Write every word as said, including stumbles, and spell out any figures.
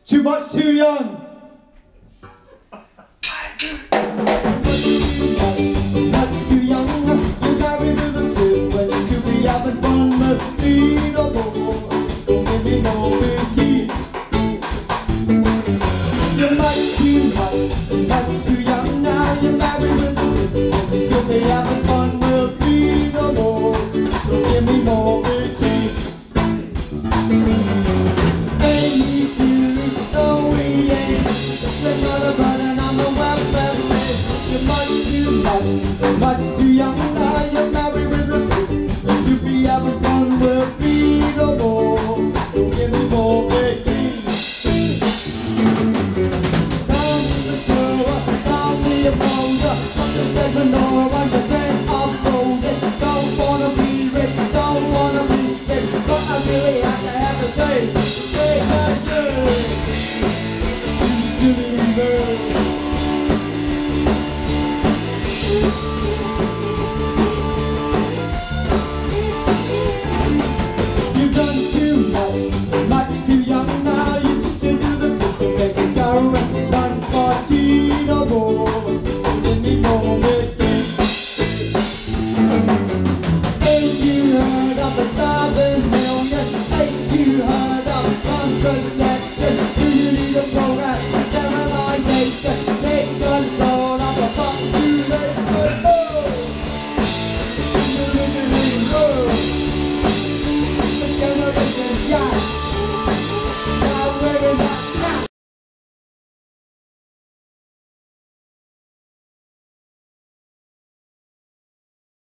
Too much too young. Much too young. You're married with a kid when you should be having fun with me no more. Don't give me no big key. You're much too much, much too young now. You're married with a kid when you should be having fun with me no more. Don't give me no big key. Much too young now, you're married with a kid. You should be having